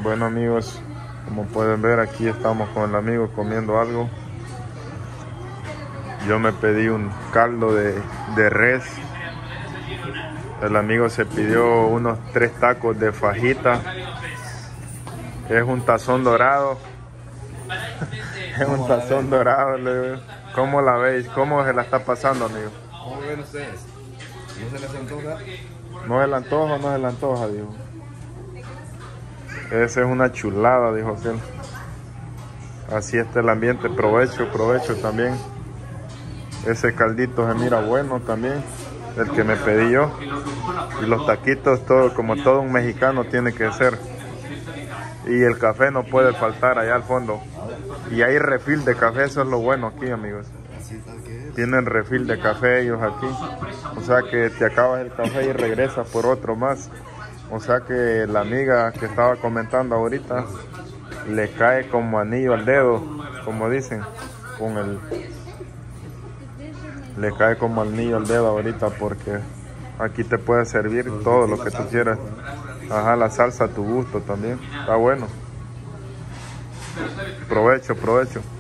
Bueno amigos, como pueden ver, aquí estamos con el amigo comiendo algo. Yo me pedí un caldo de res. El amigo se pidió unos 3 tacos de fajita. Es un tazón dorado. Es un tazón dorado. ¿Cómo la veis? ¿Cómo se la está pasando, amigo? ¿Cómo ven ustedes? ¿No se les antoja? ¿No se le antoja o no se le antoja, dijo? Esa es una chulada, dijo aquel. Así está el ambiente. Provecho, provecho también. Ese caldito se mira bueno también, el que me pedí yo. Y los taquitos, todo como todo un mexicano tiene que ser. Y el café no puede faltar allá al fondo. Y hay refil de café, eso es lo bueno aquí, amigos. Tienen refil de café ellos aquí. O sea que te acabas el café y regresas por otro más. O sea que la amiga que estaba comentando ahorita le cae como anillo al dedo, como dicen, le cae como anillo al dedo ahorita, porque aquí te puede servir todo lo que tú quieras. Ajá, la salsa a tu gusto también. Está bueno. Provecho, provecho.